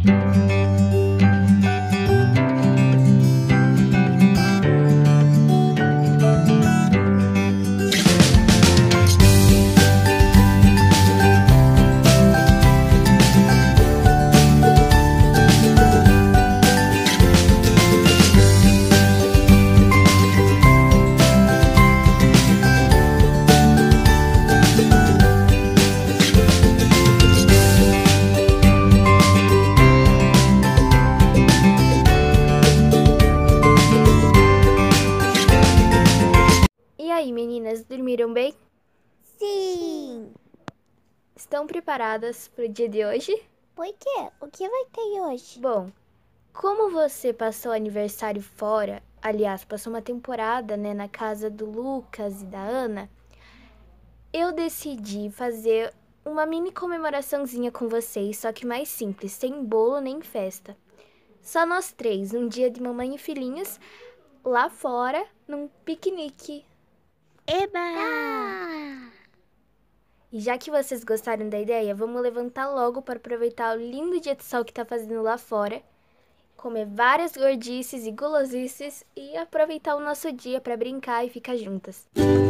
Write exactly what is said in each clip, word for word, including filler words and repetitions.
E aí, meninas, dormiram bem? Sim! Estão preparadas para o dia de hoje? Por quê? O que vai ter hoje? Bom, como você passou o aniversário fora, aliás, passou uma temporada, né, na casa do Lucas e da Ana, eu decidi fazer uma mini comemoraçãozinha com vocês, só que mais simples, sem bolo nem festa. Só nós três, um dia de mamãe e filhinhos, lá fora, num piquenique. Eba! Ah! E já que vocês gostaram da ideia, vamos levantar logo para aproveitar o lindo dia de sol que tá fazendo lá fora, comer várias gordices e gulosices e aproveitar o nosso dia para brincar e ficar juntas.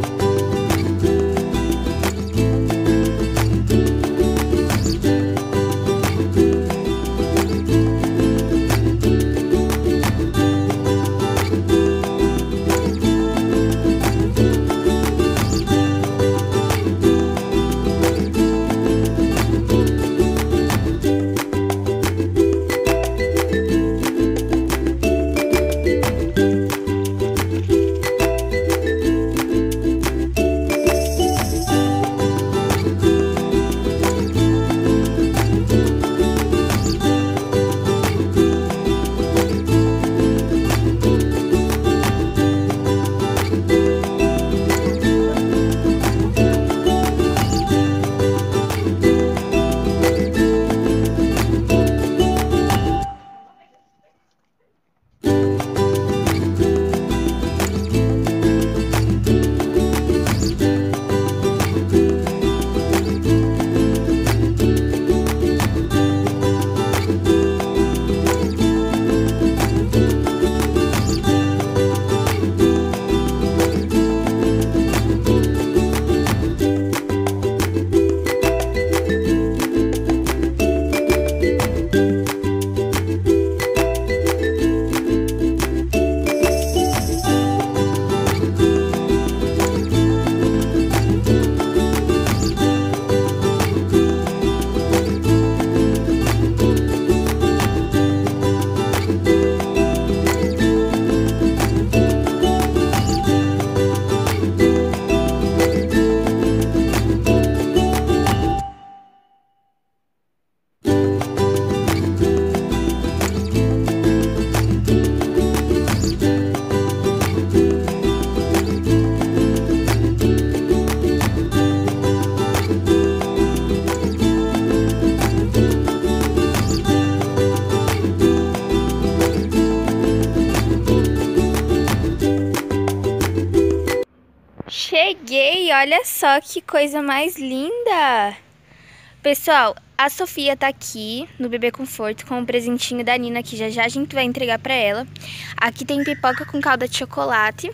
Cheguei, olha só que coisa mais linda! Pessoal, a Sofia tá aqui no Bebê Conforto com um presentinho da Nina que já já a gente vai entregar pra ela. Aqui tem pipoca com calda de chocolate.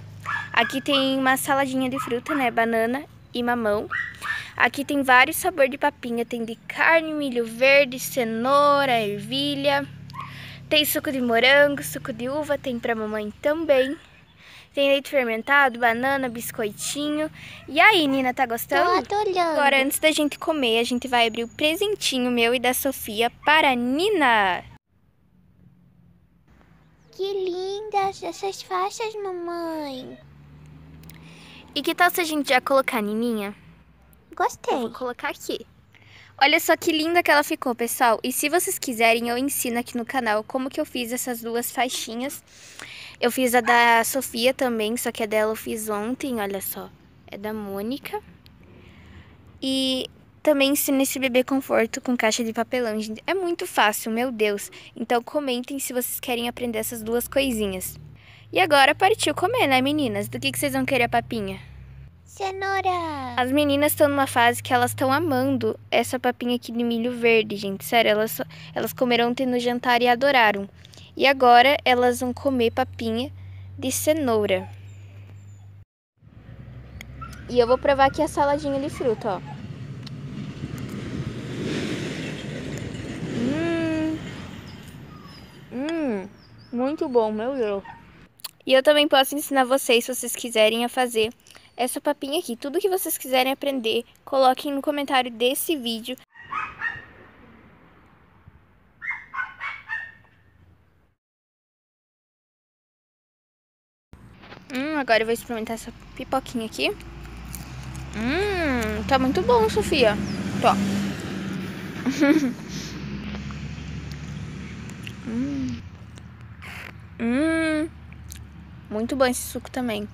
Aqui tem uma saladinha de fruta, né, banana e mamão. Aqui tem vários sabores de papinha, tem de carne, milho verde, cenoura, ervilha. Tem suco de morango, suco de uva, tem pra mamãe também. Tem leite fermentado, banana, biscoitinho. E aí, Nina, tá gostando? Tô adorando. Agora, antes da gente comer, a gente vai abrir o presentinho meu e da Sofia para a Nina. Que lindas essas faixas, mamãe. E que tal se a gente já colocar a Nininha? Gostei. Eu vou colocar aqui. Olha só que linda que ela ficou, pessoal. E se vocês quiserem, eu ensino aqui no canal como que eu fiz essas duas faixinhas. Eu fiz a da Sofia também, só que a dela eu fiz ontem, olha só. É da Mônica. E também ensino esse Bebê Conforto com caixa de papelão, gente. É muito fácil, meu Deus. Então comentem se vocês querem aprender essas duas coisinhas. E agora partiu comer, né, meninas? Do que, que vocês vão querer a papinha? Cenoura. As meninas estão numa fase que elas estão amando essa papinha aqui de milho verde, gente. Sério, elas, elas comeram ontem no jantar e adoraram. E agora elas vão comer papinha de cenoura. E eu vou provar aqui a saladinha de fruta, ó. Hum, hum, muito bom, meu Deus. E eu também posso ensinar vocês, se vocês quiserem, a fazer essa papinha aqui. Tudo que vocês quiserem aprender, coloquem no comentário desse vídeo. Hum, agora eu vou experimentar essa pipoquinha aqui. Hum, tá muito bom, Sofia. Tó. hum. Hum. Muito bom esse suco também.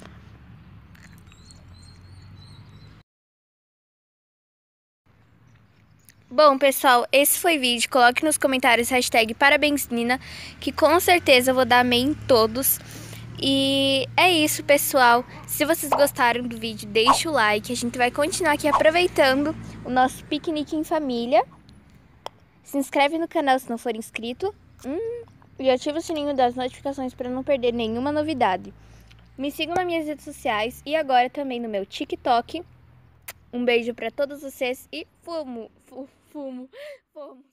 Bom, pessoal, esse foi o vídeo. Coloque nos comentários hashtag parabéns Nina, que com certeza eu vou dar amém em todos. E é isso, pessoal. Se vocês gostaram do vídeo, deixa o like. A gente vai continuar aqui aproveitando o nosso piquenique em família. Se inscreve no canal se não for inscrito. Hum, e ativa o sininho das notificações para não perder nenhuma novidade. Me sigam nas minhas redes sociais e agora também no meu TikTok. Um beijo para todos vocês e fumo, fumo, fumo.